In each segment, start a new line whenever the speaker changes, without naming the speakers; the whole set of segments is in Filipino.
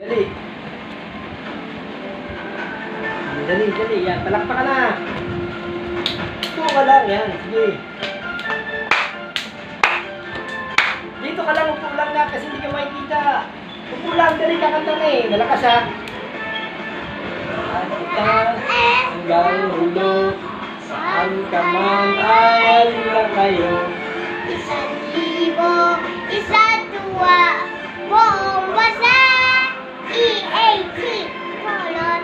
Dali. Dali, dali. Yan, palakpakan na. Ito ka lang, yan. Sige. Dito ka lang, upo lang na kasi hindi ka makikita. Upo lang, dali, kakanta na eh. Malakas ha. Kita hanggang ulo. Saan ka man, ay lang kayo.
1,000, 1,2, buong bansa. EAT, kulot.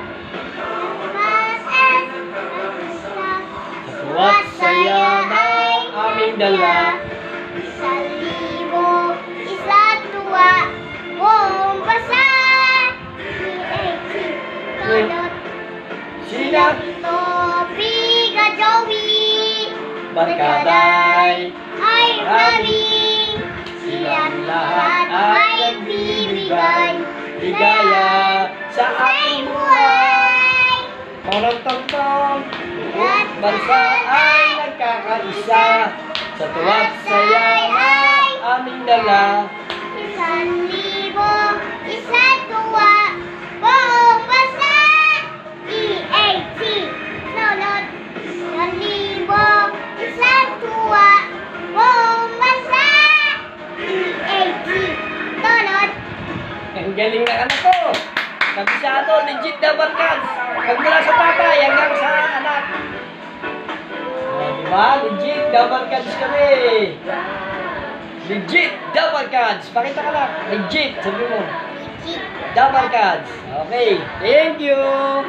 Tuwa't saya ng aming dala.
1,000, 1,2, buong bansa. EAT, kulot.
Sinap
Topi ka Joey,
barkaday
ay maring.
silang lahat ay nagbibigay ligaya sa aking buhay. Parang-tang-tang, buong bansa ay nagkakaisa. Sa tuwa't saya ay aming dala.
1,000, 1,2, buong bansa. EAT, kulot. 1,000, 1,2, buong bansa. EAT, kulot.
Ang galing na anak ko. Kabisado, legit na barkads. Pagmula sa tatay hanggang sa anak. Diba? Legit, double cards kami. Legit, double cards. Pakita ka lang. Legit, sabi mo. Double cards. Okay, thank you.